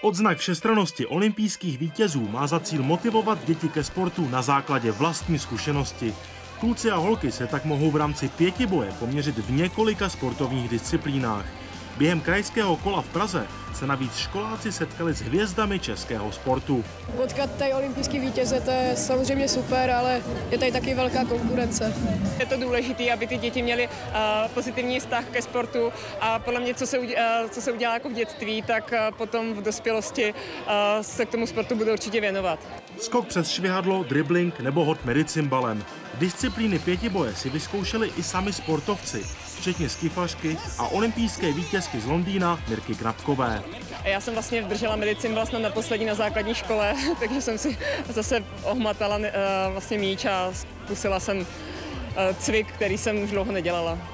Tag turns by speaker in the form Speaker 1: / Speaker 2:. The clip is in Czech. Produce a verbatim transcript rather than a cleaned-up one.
Speaker 1: Odznak všestrannosti olympijských vítězů má za cíl motivovat děti ke sportu na základě vlastní zkušenosti. Kluci a holky se tak mohou v rámci pětiboje poměřit v několika sportovních disciplínách. Během krajského kola v Praze se navíc školáci setkali s hvězdami českého sportu.
Speaker 2: Potkat tady olympijský vítěze, to je samozřejmě super, ale je tady taky velká konkurence.
Speaker 3: Je to důležité, aby ty děti měly uh, pozitivní vztah ke sportu a podle mě, co se, uh, co se udělá jako v dětství, tak uh, potom v dospělosti uh, se k tomu sportu budou určitě věnovat.
Speaker 1: Skok přes švihadlo, dribbling nebo hod medicimbalem. Disciplíny pětiboje si vyzkoušeli i sami sportovci, včetně skifařky a olympijské vítězky z Londýna Mirky Knapkové.
Speaker 3: Já jsem vlastně držela medicimbal snad naposledy na základní škole, takže jsem si zase ohmatala uh, vlastně míč a zkusila jsem uh, cvik, který jsem už dlouho nedělala.